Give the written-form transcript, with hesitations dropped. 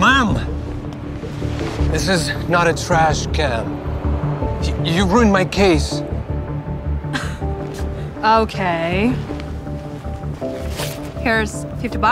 Mom! This is not a trash can. You ruined my case. Okay. Here's $50.